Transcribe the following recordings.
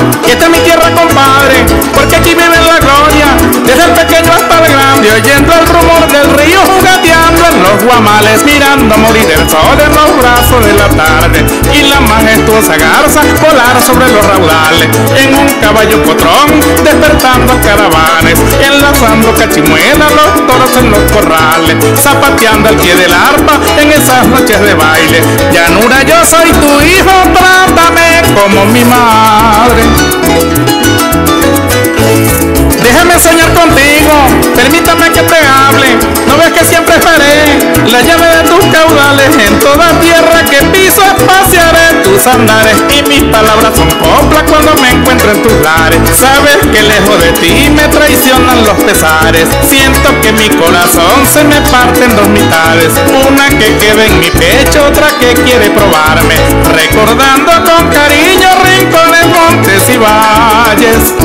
que esta es mi tierra, compadre, porque aquí vive la gloria, desde el pequeño hasta el grande, oyendo el rumor del río, jugateando en los guamales, mirando morir el sol en los brazos de la tarde, y la majestuosa garza volar sobre los raudales, en un caballo potrón, despertando caravanes, enlazando cachimuelas, los toros en los corrales, zapateando al pie del arpa en esas noches de baile. Llanura, yo soy tu hijo, trátame como mi madre. Déjame soñar contigo, permítame que te hable. No ves que siempre esperé la llave de tus caudales. En toda tierra que piso pasearé tus andares, y mis palabras son coplas cuando me encuentro en tus lares. Sabes que lejos de ti me traicionan los pesares. Siento que mi corazón se me parte en dos mitades, una que queda en mi pecho, otra que quiere probarme, recordando con cariño rincones, montes y valles.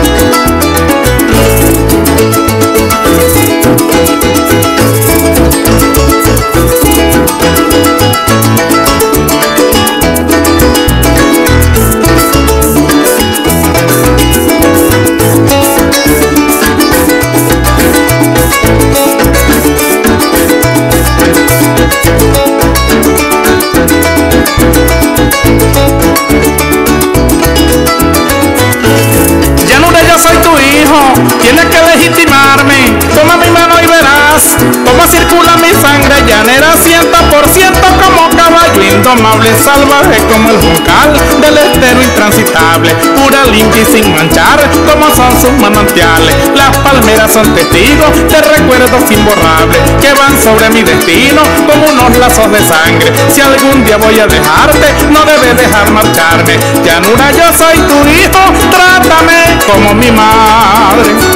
Tienes que legitimarme, toma mi mano y verás cómo circula mi sangre llanera, 100% como caballo indomable, salvaje como el juncal del estero intransitable, pura, limpia y sin manchar como son sus manantiales. Las palmeras son testigos de recuerdos imborrables que van sobre mi destino como unos lazos de sangre. Si algún día voy a dejarte, no debes dejar marcharme. Llanura, yo soy tu hijo, trátame como mi madre.